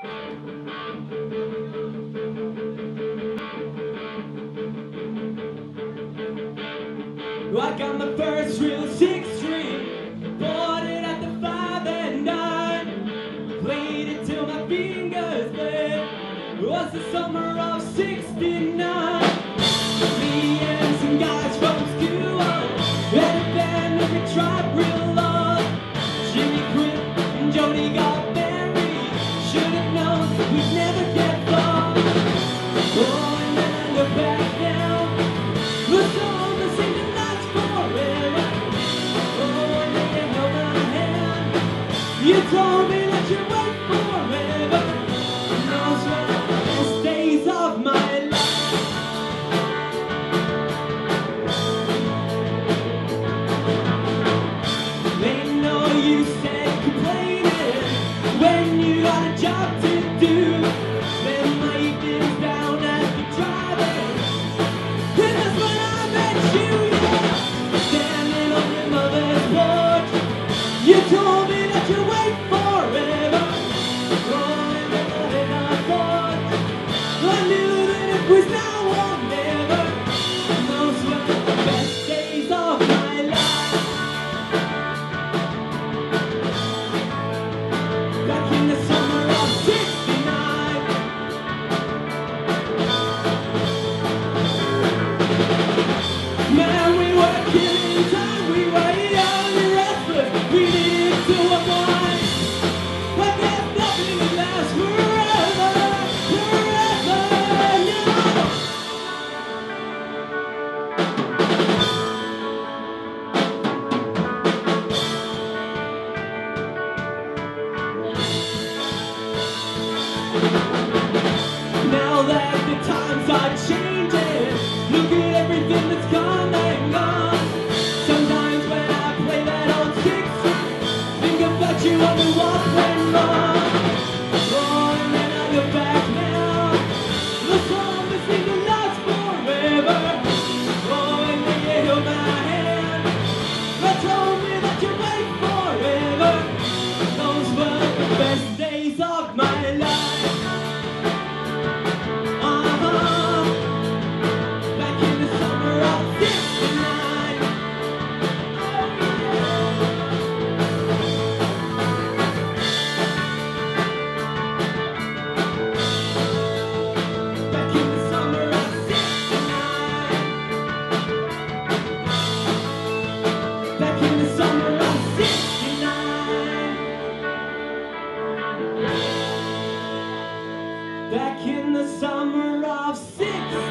I got my first real six string, bought it at the 5 and 9, played it till my fingers bled. It was the summer of '69. Me and some guys from school had a band and we tried real hard. Jimmy quit and Jody got married. Should have known we'd never get far. Oh, and then I look back now. The song that seemed to last forever. Oh, and then you held my hand. You told me that you'd wait forever. And those were the best days of my life. Ain't no use in complaining when you got a job to do. Spend my evenings down at the drive-in. And that's when I met you, yeah. Standing on your mother's porch. You told me that you'd wait forever. Rolling down in our porch. I knew that it was now or never. And those were the best days of my life. Back in the summer of '69. Man, we were killing time, we were young and restless, we needed to unwind. I guess nothing will last forever, forever, no. Now that the times are changing, look at everything that's come and gone. Sometimes when I play that old six string, think about you, wonder what went wrong. Oh, and then I look back now, the song that seemed to last forever. Oh, and then you held my hand, that told me that you'd wait forever. Those were the best days of my life. Back in the summer of '69. Back in the summer of '69. Back in the summer of '69. Back in the summer of '69.